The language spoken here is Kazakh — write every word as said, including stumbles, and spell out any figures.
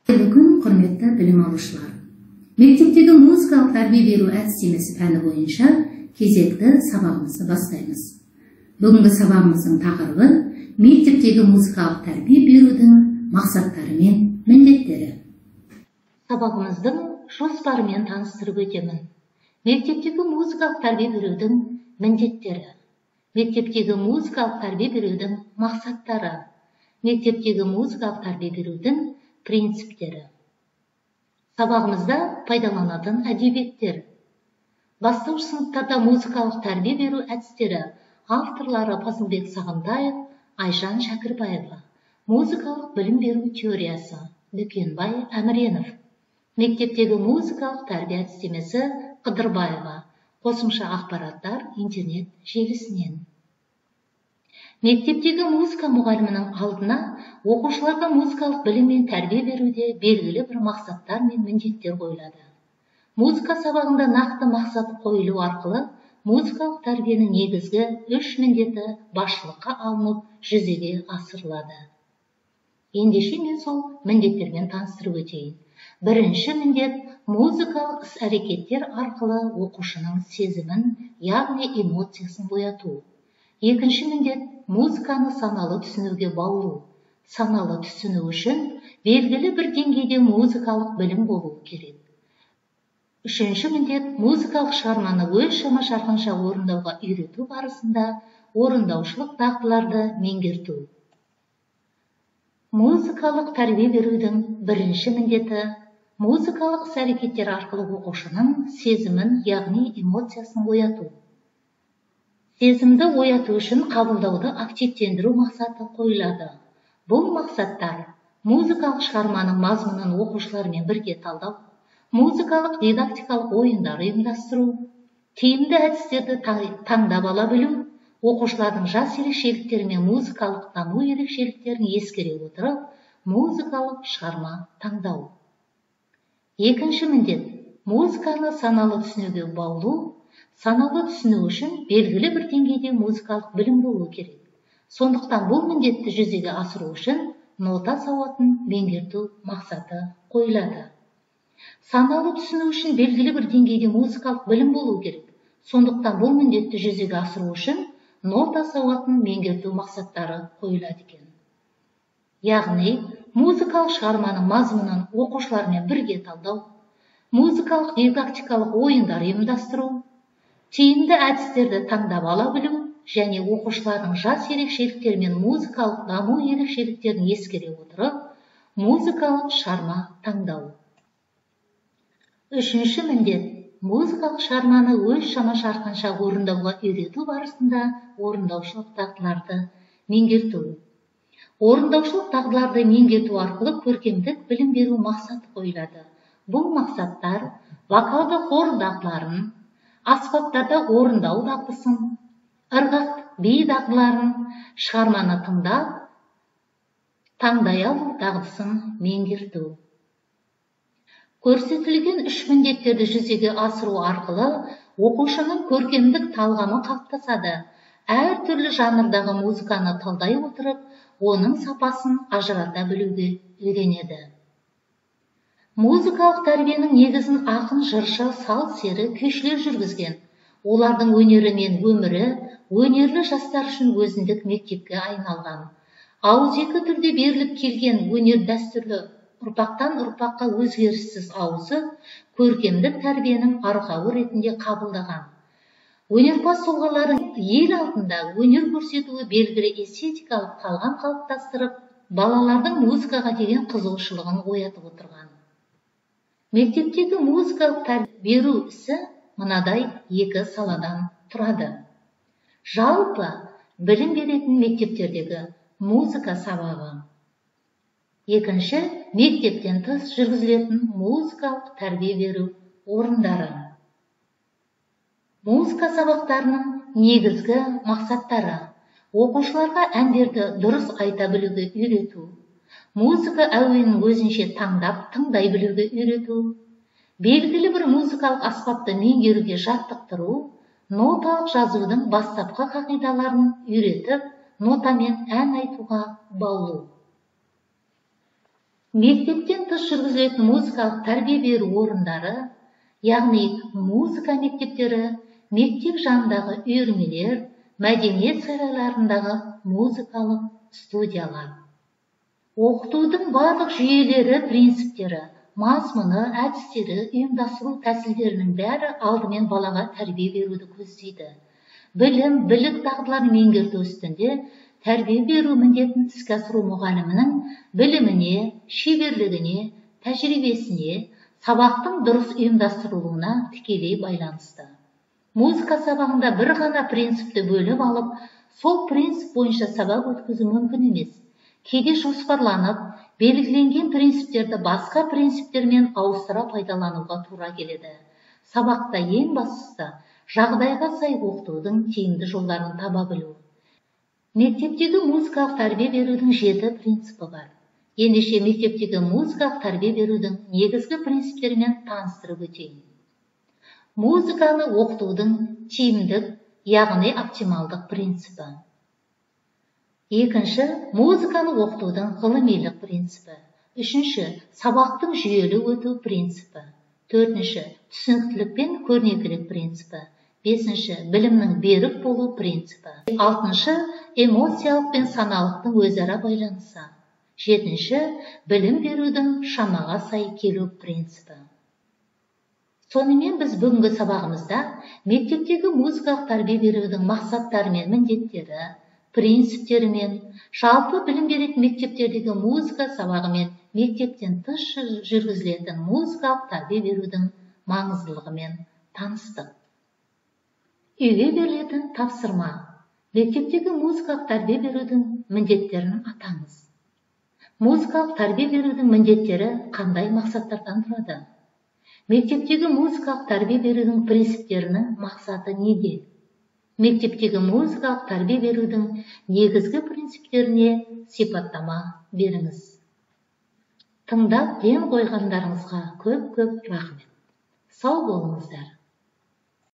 Бүгін құрметті білім алушылар. Мектептегі музыкалық тәрбие беру әдістемесі пәні бойынша кезекті сабағымызды бастаймыз. Бүгінгі сабағымыздың тақырыбы мектептегі музыкалық тәрбие берудің мақсаттары мен міндеттері. Сабағымыздың жоспарымен таныстырып өтемін. Мектептегі музыкалық тәрбие берудің міндеттері. Мектептегі музыкалық тәрбие берудің мақсаттары. Мектептегі музыкалық тәрбие берудің принциптері. Сабағымызда пайдаланатын әдебиеттер. Бастауыш сыныптарда музыкалық тәрбие беру әдістері. Авторлары Фазылбек Сағынтаев, Айжан Шәкірбаева. Музыкалық білім беру теориясы. Дүкенбай Әміренов. Мектептегі музыкалық тәрбие әдістемесі Қыдырбаева. Қосымша ақпараттар интернет желісінен. Мектептегі музыка мұғалімінің алдына оқушыларға музыкалық білім мен тәрбие беруде белгілі бір мақсаттар мен міндеттер қойылады. Музыка сабағында нақты мақсат қойылу арқылы музыкалық тәрбиенің негізгі үш міндеті басшылыққа алынып жүзеге асырылады. Ендеше мен сол міндеттермен таныстырып өтейін. Бірінші міндет музыкалық іс-әрекеттер арқылы оқушының сезімін, яғни эмоциясын ояту. Екінші міндет музыканы саналы түсінуге баулу. Саналы түсіну үшін белгілі бір деңгейде музыкалық білім болуы керек. Үшінші міндет музыкалық шығарманы өз шама-шарқынша орындауға үйрету барысында орындаушылық дағдыларды меңгерту. Музыкалық тәрбие берудің бірінші міндеті музыкалық іс-әрекеттер арқылы оқушының сезімін, яғни эмоциясын ояту. Сезімді ояту үшін қабылдауды активтендіру мақсаты қойылады. Бұл мақсаттар музыкалық шығарманың мазмұнын оқушылармен бірге талдау, музыкалық дидактикалық ойындар ұйымдастыру, тиімді әдістерді таңдап ала білу, оқушылардың жас ерекшеліктері мен музыкалық даму ерекшеліктерін ескере отырып, музыкалық шығарма таңдау. Екінші міндет музыканы саналы түсінуге баулу. Саналы түсіну үшін белгілі бір деңгейде музыкалық білім болуы керек. Сондықтан бұл міндетті жүзеге асыру үшін нота сауатын меңгерту мақсаты қойылады. Саналы түсіну үшін белгілі бір деңгейде музыкалық білім болуы керек. Сондықтан бұл міндетті жүзеге асыру үшін нота сауатын меңгерту мақсаттары қойылады екен. Яғни, музыкалық шығарманың мазмұнын оқушылармен бірге талдау, музыкалық дидактикалық ойындар ұйымдастыру, тиімді әдістерді таңдап ала білу және оқушылардың жас ерекшеліктері мен музыкалық даму ерекшеліктерін ескере отырып, музыкалық шығарма таңдау. Үшінші міндет музыкалық шығарманы өз шама-шарқынша орындауға үйрету барысында орындаушылық дағдыларды меңгерту. Орындаушылық дағдыларды меңгерту арқылы көркемдік білім беру мақсаты қойылады. Бұл мақсаттар вокалды хор дағдыларын, аспаптарда орындау дағдысын, ырғақ би дағдыларын, шығарманы тыңдап, таңдай алу дағдысын меңгерту. Көрсетілген үш міндеттерді жүзеге асыру арқылы оқушының көркемдік талғамы қалыптасады. Әр түрлі жанрдағы музыканы талдай отырып, оның сапасын ажырата білуге үйренеді. Музыкалық тәрбиенің негізін ақын, жыршы, сал-сері күйшілер жүргізген. Олардың өнері мен өмірі өнерлі жастар үшін өзіндік мектепке айналған. Ауызекі түрде беріліп келген өнер дәстүрлі ұрпақтан ұрпаққа өзгеріссіз ауысып, көркемдік тәрбиенің арқауы ретінде қабылдаған. Өнерпаз тұлғалардың ел алдында өнер көрсетуі белгілі эстетикалық талғам қалыптастырып, балалардың музыкаға деген қызығушылығын оятып отырған. Мектептегі музыкалық тәрбие беру ісі мынадай екі саладан тұрады. Жалпы білім беретін мектептердегі музыка сабағы. Екінші, мектептен тыс жүргізілетін музыкалық тәрбие беру орындары. Музыка сабақтарының негізгі мақсаттары: оқушыларға әндерді дұрыс айта білуге үйрету, музыка әуенін өзінше таңдап, тыңдай білуге үйрету, белгілі бір музыкалық аспапты меңгеруге жаттықтыру, ноталық жазудың бастапқы қағидаларын үйретіп, нотамен ән айтуға баулу. Мектептен тыс жүргізілетін музыкалық тәрбие беру орындары, яғни музыка мектептері, мектеп жанындағы үйірмелер, мәдениет сарайларындағы музыкалық студиялар. Оқытудың барлық жүйелері, принциптері, мазмұны, әдістері, ұйымдастыру тәсілдерінің бәрі алдымен балаға тәрбие беруді көздейді. Білім, білік дағдыларын меңгерту үстінде тәрбие беру міндетін іске асыру мұғалімінің біліміне, шеберлігіне, тәжірибесіне, сабақтың дұрыс ұйымдастырылуына тікелей байланысты. Музыка сабағында бір ғана принципті бөліп алып, сол принцип бойынша сабақ өткізу мүмкін емес. Кейде жоспарланып, белгіленген принциптерді басқа принциптермен ауыстыра пайдалануға тура келеді. Сабақта ең бастысы жағдайға сай оқытудың тиімді жолдарын таба білу. Мектептегі музыкалық тәрбие берудің жеті принципі бар. Ендеше мектептегі музыкалық тәрбие берудің негізгі принциптерімен таныстырып өтейін. Музыканы оқытудың тиімдік, яғни оптималдық принципі. Екінші, музыканы оқытудың ғылымилық принципі. Үшінші, сабақтың жүйелі өту принципі. Төртінші, түсініктілік пен көрнекілік принципі. Бесінші, білімнің берік болу принципі. Алтыншы, эмоциялық пен саналықтың өзара байланысы. Жетінші, білім берудің шамаға сай келу принципі. Сонымен біз бүгінгі сабағымызда мектептегі музыкалық тәрбие берудің мақсаттары мен міндеттері, принциптері мен жалпы білім беретін мектептердегі музыка сабағы мен мектептен тыс жүргізілетін музыкалық тәрбие берудің маңыздылығымен таныстық. Үйге берілетін тапсырма. Мектептегі музыкалық тәрбие берудің міндеттерін атаңыз. Музыкалық тәрбие берудің міндеттері қандай мақсаттардан тұрады? Мектептегі музыкалық тәрбие берудің принциптерінің мақсаты неде? Мектептегі музыкалық тәрбие берудің негізгі принциптеріне сипаттама беріңіз. Тыңдап ден қойғандарыңызға көп-көп рахмет. Сау болыңыздар.